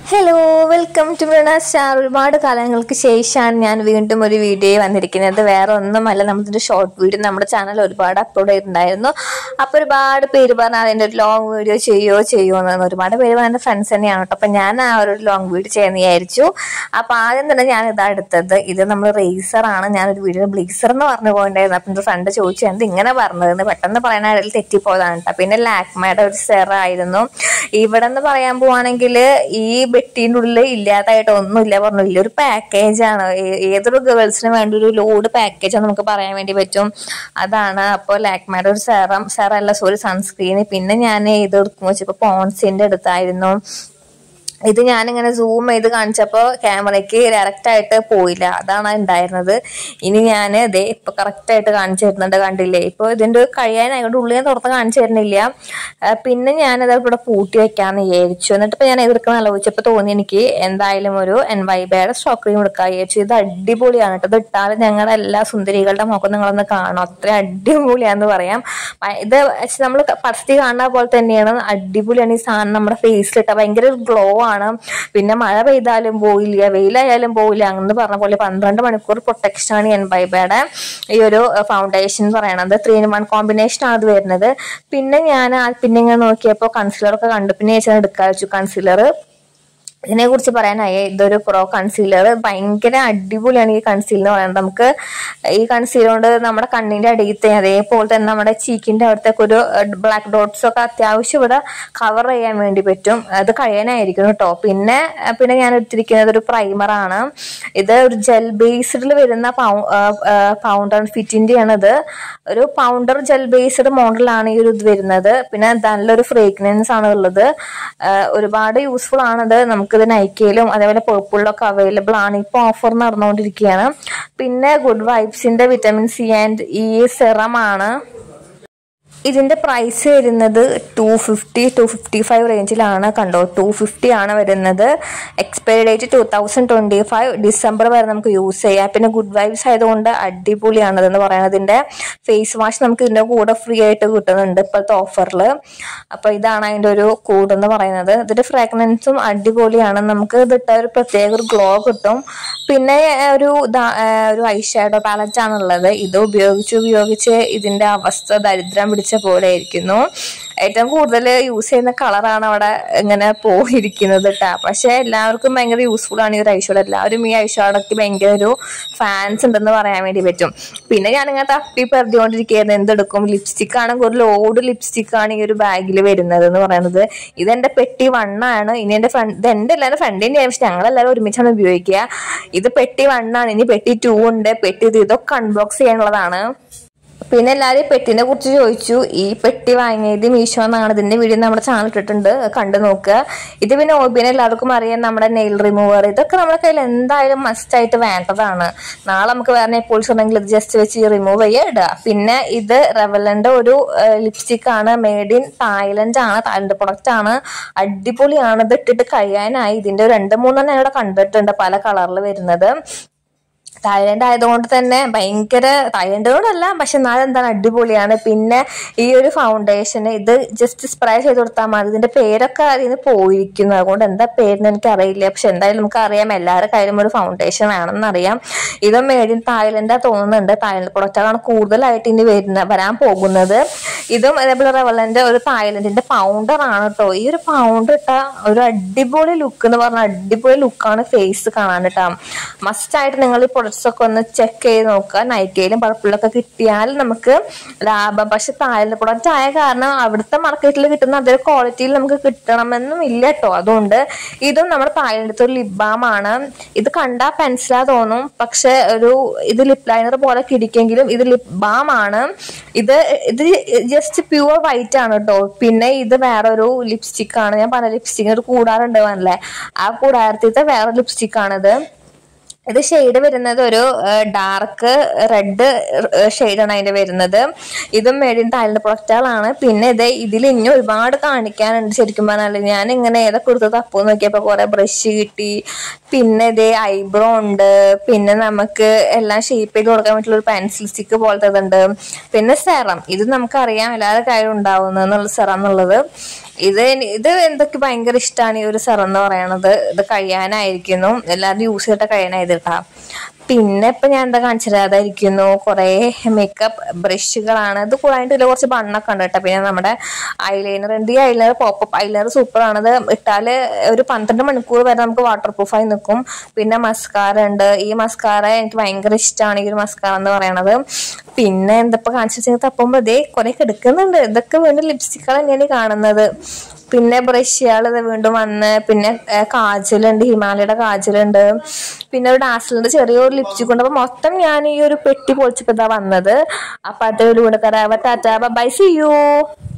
Hello, welcome to Mrinas star. ഒരുപാട് കാലങ്ങൾക്ക് ശേഷമാണ് ഞാൻ വീണ്ടും ഒരു വീഡിയോ വന്നിരിക്കുന്നത്. വേറെ ഒന്നുമല്ല, നമ്മുടെ ഷോർട്ട് വീഡിയോ നമ്മുടെ ചാനൽ ഒരുപാട് അപ്ലോഡ് ചെയ്തിട്ടുണ്ടായിരുന്നു. അപ്പോൾ ഒരുപാട് പേര് പറഞ്ഞാൽ അതിൻ്റെ ഒരു ലോങ് വീഡിയോ ചെയ്യുമോ എന്ന്. ഒരുപാട് പേര് എൻ്റെ ഫ്രണ്ട്സ് തന്നെയാണ് കേട്ടോ. അപ്പം ഞാൻ ആ ഒരു ലോങ് വീഡിയോ ചെയ്യാമെന്ന് വിചാരിച്ചു. അപ്പോൾ ആദ്യം തന്നെ ഞാൻ ഇതാ എടുത്തത്. ഇത് നമ്മൾ റേസറാണ്. ഞാനൊരു വീഡിയോ ബ്ലീസർ എന്ന് പറഞ്ഞു പോയിട്ടുണ്ടായിരുന്നു. അപ്പം എൻ്റെ ഫ്രണ്ട് ചോദിച്ചു എന്ത് ഇങ്ങനെ പറഞ്ഞതെന്ന്. പെട്ടെന്ന് പറയാനായിട്ട് തെറ്റിപ്പോയതാണ് കേട്ടോ. പിന്നെ ലാക്മയുടെ ഒരു സെറായിരുന്നു. ഇവിടെ നിന്ന് പറയാൻ പോവാണെങ്കിൽ ഈ ബെട്ടിൻ്റെ ഉള്ളിൽ ഇല്ലാതായിട്ട് ഒന്നുമില്ല, പറഞ്ഞില്ല. ഒരു പാക്കേജാണ്, ഏതൊരു ഗേൾസിന് വേണ്ടി ഒരു ലോഡ് പാക്കേജ് നമുക്ക് പറയാൻ വേണ്ടി പറ്റും. അതാണ്. അപ്പോൾ ലാക്മയുടെ ഒരു സെറല്ല, സൺസ്ക്രീന്. പിന്നെ ഞാൻ ഇത് എടുക്കുമ്പോൾ വെച്ചപ്പോൾ പോൺസിൻ്റെ എടുത്തായിരുന്നു. ഇത് ഞാനിങ്ങനെ സൂം ചെയ്ത് കാണിച്ചപ്പോൾ ക്യാമറയ്ക്ക് ഡയറക്റ്റായിട്ട് പോയില്ല, അതാണ് ഉണ്ടായിരുന്നത്. ഇനി ഞാൻ ഇതേ ഇപ്പോൾ കറക്റ്റായിട്ട് കാണിച്ചു തരുന്നുണ്ട്, കണ്ടില്ലേ? ഇപ്പോൾ ഇതിൻ്റെ കഴിയാനായതുകൊണ്ട് ഉള്ളിൽ ഞാൻ തുറന്ന് കാണിച്ചു തരുന്നില്ല. പിന്നെ ഞാനത് ഇവിടെ പൂട്ടി വെക്കാമെന്ന് വിചാരിച്ചു. എന്നിട്ട് ഇപ്പോൾ ഞാൻ എതിർക്കുന്ന ആലോചിച്ചപ്പോൾ തോന്നി എനിക്ക് എന്തായാലും ഒരു NYBയുടെ സ്റ്റോക്ക് ക്രീം എടുക്കാൻ വിചാരിച്ചു. ഇത് അടിപൊളിയാണ് കേട്ടോ. ഇത് ഇട്ടാൽ ഞങ്ങളുടെ എല്ലാ സുന്ദരികളുടെ മുഖം നിങ്ങളൊന്ന് കാണും, അത്ര അടിപൊളിയാന്ന് പറയാം. ഇത് നമ്മൾ പരസ്യത്തിൽ കാണുന്ന പോലെ തന്നെയാണ്, അടിപൊളിയാണ് ഈ സാധനം. നമ്മുടെ ഫേസിലിട്ടാൽ ഭയങ്കര ഗ്ലോ ആണ്. പിന്നെ മഴ പെയ്താലും പോയില്ല, വെയിലായാലും പോയില്ല. അങ്ങനെ പറഞ്ഞ പോലെ 12 മണിക്കൂർ പ്രൊട്ടക്ഷനാണ് NYBയുടെ ഈ ഒരു ഫൗണ്ടേഷൻ എന്ന് പറയുന്നത്. 3-in-1 കോമ്പിനേഷൻ ആണ് അത് വരുന്നത്. പിന്നെ ഞാൻ ഇങ്ങനെ നോക്കിയപ്പോൾ കൺസീലറൊക്കെ കണ്ടു. പിന്നെ ഞാൻ എടുക്കാൻ വെച്ചു കൺസീലർ. ഇതിനെ കുറിച്ച് പറയാനായി, ഇതൊരു പ്രോ കൺസീലർ. ഭയങ്കര അടിപൊളിയാണ് ഈ കൺസീലർ എന്ന് പറയുന്നത്. നമുക്ക് ഈ കൺസീലർ കൊണ്ട് നമ്മുടെ കണ്ണിന്റെ അടിയത്തെ അതേപോലെ തന്നെ നമ്മുടെ ചീക്കിന്റെ അവിടത്തേക്ക് ഒരു ബ്ലാക്ക് ഡോട്ട്സ് ഒക്കെ അത്യാവശ്യം ഇവിടെ കവർ ചെയ്യാൻ വേണ്ടി പറ്റും. അത് കഴിയാനായിരിക്കും കേട്ടോ. പിന്നെ ഞാൻ എടുത്തിരിക്കുന്നത് ഒരു പ്രൈമറാണ്. ഇത് ഒരു ജെൽ ബേസ്ഡിൽ വരുന്ന പൗണ്ടർ ഫിറ്റിന്റെ ആണ്. ഇത് ഒരു പൗണ്ടർ ജെൽ ബേസ്ഡ് മോഡലാണ് ഈ ഒരു ഇത് വരുന്നത്. പിന്നെ നല്ലൊരു ഫ്രേഗ്രൻസ് ആണ് ഉള്ളത്. ഒരുപാട് യൂസ്ഫുൾ ആണത്. നമുക്കിത് നൈക്കയിലും അതേപോലെ പേർപ്പിളിലൊക്കെ അവൈലബിൾ ആണ്. ഇപ്പോൾ ഓഫർ നടന്നുകൊണ്ടിരിക്കുകയാണ്. പിന്നെ ഗുഡ് വൈബ്സിന്റെ vitamin C and E serum ആണ്. ഇതിന്റെ പ്രൈസ് വരുന്നത് 250-255 റേഞ്ചിലാണ്. കണ്ടോ, 250 ആണ് വരുന്നത്. എക്സ്പയറി ഡേറ്റ് 2025 ഡിസംബർ വരെ നമുക്ക് യൂസ് ചെയ്യാം. പിന്നെ ഗുഡ് വൈബ്സ് ആയതുകൊണ്ട് അടിപൊളിയാണതെന്ന് പറയുന്നത്. ഇതിന്റെ ഫേസ് വാഷ് നമുക്ക് ഇതിന്റെ കൂടെ ഫ്രീ ആയിട്ട് കിട്ടുന്നുണ്ട് ഇപ്പോഴത്തെ ഓഫറിൽ. അപ്പൊ ഇതാണ് അതിന്റെ ഒരു കോഡ് എന്ന് പറയുന്നത്. ഇതിന്റെ ഫ്രാഗ്രൻസും അടിപൊളിയാണ്. നമുക്ക് ഇതിട്ട ഒരു പ്രത്യേക ഒരു ഗ്ലോ കിട്ടും. പിന്നെ ഒരു ഐഷാഡോ പാലറ്റ് ആണുള്ളത്. ഇത് ഉപയോഗിച്ച് ഇതിന്റെ അവസ്ഥ ദരിദ്രം പിടിച്ച പോലെ ഇരിക്കുന്നു. ഏറ്റവും കൂടുതൽ യൂസ് ചെയ്യുന്ന കളറാണ് അവിടെ ഇങ്ങനെ പോയിരിക്കുന്നത് കേട്ടോ. പക്ഷെ എല്ലാവർക്കും ഭയങ്കര യൂസ്ഫുൾ ആണ് ഈ ഒരു ഐഷാഡോ. എല്ലാവരും ഈ ഐഷാഡോക്ക് ഭയങ്കര ഒരു ഫാൻസ് ഉണ്ടെന്ന് പറയാൻ വേണ്ടി പറ്റും. പിന്നെ ഞാനിങ്ങനെ തപ്പി പെറുതിക്കൊണ്ടിരിക്കുകയായിരുന്നു എന്തെടുക്കും. ലിപ്സ്റ്റിക് ആണെങ്കിൽ ഒരു ലോഡ് ലിപ്സ്റ്റിക് ആണ് ഈ ഒരു ബാഗിൽ വരുന്നത് എന്ന് പറയുന്നത്. ഇതെന്റെ പെട്ടി 1 ആണ്. ഇനി എന്റെ ഇതെന്റെ എല്ലാവരും ഫ്രണ്ടിന്റെ ആവശ്യം, ഞങ്ങളെല്ലാവരും ഒരുമിച്ചാണ് ഉപയോഗിക്കുക. ഇത് പെട്ടി 1 ആണ്. ഇനി പെട്ടി 2 ഉണ്ട്. ഇതൊക്കെ അൺബോക്സ് ചെയ്യാനുള്ളതാണ്. പിന്നെ എല്ലാവരും പെട്ടിനെ കുറിച്ച് ചോദിച്ചു. ഈ പെട്ടി വാങ്ങിയത് മീഷോ എന്നാണ്. ഇതിന്റെ വീഡിയോ നമ്മുടെ ചാനൽ ഇട്ടിട്ടുണ്ട്, കണ്ടു നോക്കുക. ഇത് പിന്നെ OBN എല്ലാവർക്കും അറിയാം, നമ്മുടെ നെയിൽ റിമൂവർ. ഇതൊക്കെ നമ്മുടെ കയ്യിൽ എന്തായാലും മസ്റ്റ് ആയിട്ട് വേണ്ടതാണ്. നാളെ നമുക്ക് വേറെ നെയിൽപോളിഷ് ഉണ്ടെങ്കിൽ ഇത് ജസ്റ്റ് വെച്ച് റിമൂവ് ഇടുക. പിന്നെ ഇത് റെവലന്റെ ഒരു ലിപ്സ്റ്റിക് ആണ്. മെയ്ഡ് ഇൻ തായ്ലൻഡ് ആണ്, തായ്ലൻഡ് പ്രൊഡക്റ്റ് ആണ്. അടിപൊളിയാണ്. ഇത് ഇട്ടിട്ട് കഴിയാനായി. ഇതിന്റെ 2-3 ഇവിടെ കണ്ടിട്ടുണ്ട് പല കളറിൽ വരുന്നത്. തായ്ലൻഡ് ആയതുകൊണ്ട് തന്നെ ഭയങ്കര തായ്ലൻഡോടല്ല, പക്ഷെ എന്നാലും എന്താണ് അടിപൊളിയാണ്. പിന്നെ ഈ ഒരു ഫൗണ്ടേഷന് ഇത് ജസ്റ്റ് സ്പ്രേ ചെയ്ത് കൊടുത്താൽ മതി. ഇതിന്റെ പേരൊക്കെ അതിന് പോയിരിക്കുന്നു, അതുകൊണ്ട് എന്താ പേരെന്ന് എനിക്കറിയില്ല. പക്ഷെ എന്തായാലും നമുക്ക് അറിയാം, എല്ലാവരുടെ കയ്യിലും ഒരു ഫൗണ്ടേഷൻ വേണമെന്ന് അറിയാം. ഇതും മെയ്ഡ് ഇൻ തായ്ലൻഡാ തോന്നുന്നുണ്ട്. തായ്ലൻഡ് പ്രൊഡക്റ്റാണ് കൂടുതലായിട്ട് ഇനി വരാൻ പോകുന്നത്. ഇതും അതേപോലെ റെവലന്റെ ഒരു തായ്ലൻഡിന്റെ പൗണ്ടർ ആണ് കേട്ടോ. ഈ ഒരു പൗണ്ടർ ഇട്ട ഒരു അടിപൊളി ലുക്ക് എന്ന് പറഞ്ഞാൽ അടിപൊളി ലുക്കാണ് ഫേസ് കാണാൻ കേട്ടോ. മസ്റ്റ് ആയിട്ട് നിങ്ങൾ ഈ പ്രൊഡക്ട്സ് ഒക്കെ ഒന്ന് ചെക്ക് ചെയ്ത് നോക്കുക. നൈക്കയിലും പർപ്പിളിലൊക്കെ കിട്ടിയാൽ നമുക്ക് ലാഭം. പക്ഷെ തായ്ലൻഡ് പ്രൊഡക്റ്റ് ആയ കാരണം അവിടുത്തെ മാർക്കറ്റിൽ കിട്ടുന്ന അതേ ക്വാളിറ്റിയിൽ നമുക്ക് കിട്ടണമെന്നും ഇല്ല കേട്ടോ. അതുകൊണ്ട് ഇതും നമ്മുടെ തായ്ലൻഡത്തെ ഒരു ലിപ് ബാം ആണ്. ഇത് കണ്ടാൽ പെൻസിലാ തോന്നും, പക്ഷെ ഇത് ലിപ് ലൈനർ പോലെ കിടിക്കെങ്കിലും ഇത് ലിപ് ബാം ആണ്. ഇത് ജസ്റ്റ് പ്യൂർ വൈറ്റ് ആണ് കേട്ടോ. പിന്നെ ഇത് വേറൊരു ലിപ്സ്റ്റിക് ആണ്. ഞാൻ പറഞ്ഞ ലിപ്സ്റ്റിക്കിന് ഒരു കൂടാറുണ്ട് പറഞ്ഞല്ലേ, ആ കൂടാരത്തിലത്തെ വേറെ ലിപ്സ്റ്റിക് ആണിത്. ഇത് ഷെയ്ഡ് വരുന്നത് ഒരു ഡാർക്ക് റെഡ് ഷെയ്ഡാണ് അതിന്റെ വരുന്നത്. ഇതും മെയ്ഡ് ഇൻ തായ്ലൻഡ് പ്രൊഡക്റ്റുകളാണ്. പിന്നെ ഇതിൽ ഇനി ഒരുപാട് കാണിക്കാനുണ്ട്. ശരിക്കും പറഞ്ഞാൽ ഞാൻ ഇങ്ങനെ ഏതൊക്കെ കൊടുത്ത് തപ്പു നോക്കിയപ്പോൾ കുറെ ബ്രഷ് കിട്ടി. പിന്നെ ഐബ്രോ ഉണ്ട്. പിന്നെ നമുക്ക് എല്ലാം ഷേപ്പ് ചെയ്ത് കൊടുക്കാൻ പറ്റുള്ള ഒരു പെൻസിൽ സ്റ്റിക്ക് പോലത്തെ ഉണ്ട്. പിന്നെ സെറം, ഇത് നമുക്കറിയാം എല്ലാവരുടെ കയ്യിലും ഉണ്ടാവുന്ന സെറം എന്നുള്ളത്. ഇത് ഇത് എന്തൊക്കെ ഭയങ്കര ഇഷ്ടമാണ് ഈ ഒരു സെറം എന്ന് പറയണത്. ഇത് കഴിയാനായിരിക്കുന്നു, എല്ലാവരും യൂസ് ചെയ്തിട്ട് കഴിയാനായത് കേട്ടാ. പിന്നെ ഇപ്പൊ ഞാൻ എന്താ കാണിച്ചത്, അതായിരിക്കുന്നു കുറെ മേക്കപ്പ് ബ്രഷുകളാണ്. ഇത് കൂടാണ്ട് ഇതിൽ കുറച്ച് ബണ്ണൊക്കെ ഉണ്ട് കേട്ടോ. പിന്നെ നമ്മുടെ ഐലൈനർ ഉണ്ട്. ഈ ഐലൈനർ പോപ്പപ്പ് ഐലൈനർ സൂപ്പറാണത്. ഇട്ടാല് ഒരു 12 മണിക്കൂർ വരെ നമുക്ക് വാട്ടർ പ്രൂഫായി നിൽക്കും. പിന്നെ മസ്കാര ഉണ്ട്. ഈ മസ്കാര എനിക്ക് ഭയങ്കര ഇഷ്ടമാണ്, ഈ ഒരു മസ്കാര എന്ന് പറയണത്. പിന്നെ എന്തപ്പോ കാണിച്ചു തപ്പുമ്പോ ഇതേ കുറെ എടുക്കുന്നുണ്ട്. ഇതൊക്കെ വീണ്ടും ലിപ്സ്റ്റിക്കുകൾ തന്നെയാണ് കാണുന്നത്. പിന്നെ ബ്രഷുകൾ ഇത് വീണ്ടും വന്ന്, പിന്നെ കാജലുണ്ട്, ഹിമാലയുടെ കാജലുണ്ട്, പിന്നെ ഒരു ഡാസിലുണ്ട്, ചെറിയൊരു ലിപ്സ്റ്റിക് ഉണ്ട്. അപ്പൊ മൊത്തം ഞാൻ ഈ ഒരു പെട്ടി പൊളിച്ചപ്പോ ഇതാ വന്നത്. അപ്പൊ അതൊരു കൂടെ തരാം. Tata bye, see U.